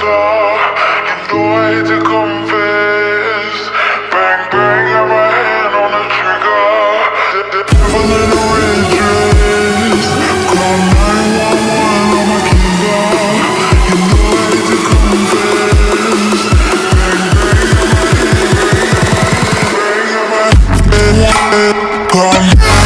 killer. You know I hate to confess. Bang, bang, got my hand on the trigger. The devil in a red dress. Call 911, I'm a killer. You know I hate to confess. Bang, bang, got my hand, bang, got my hand. Call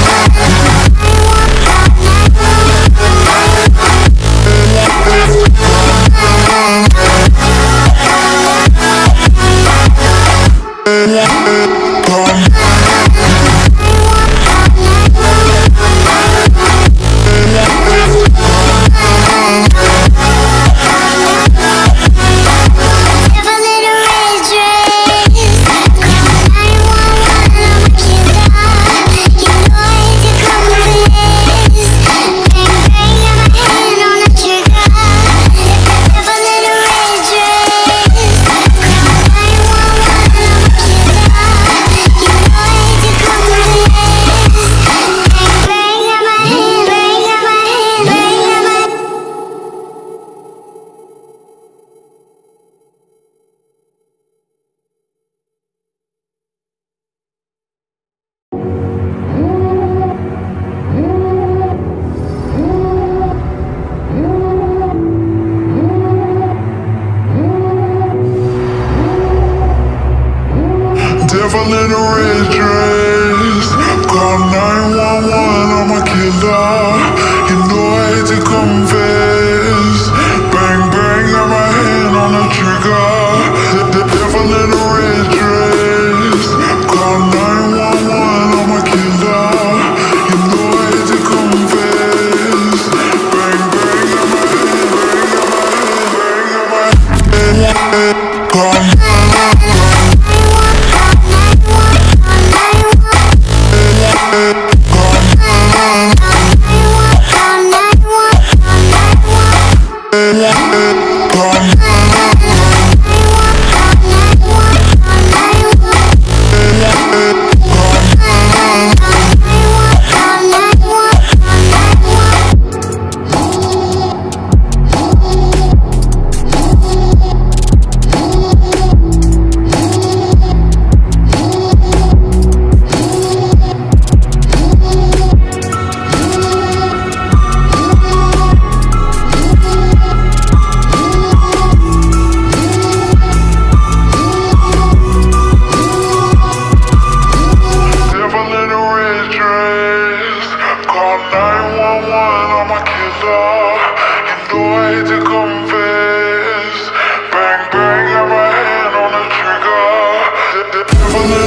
devil in a red dress. Call 911, I'm a killer. You know I hate to confess. Bang, bang, got my hand on the trigger. The devil in a red dress. Call 911, I'm a killer. You know I hate to confess. Bang, bang, got my hand, bang, got my hand, bang, got my hand. Call confess. Bang, bang, got my hand on the trigger. The devil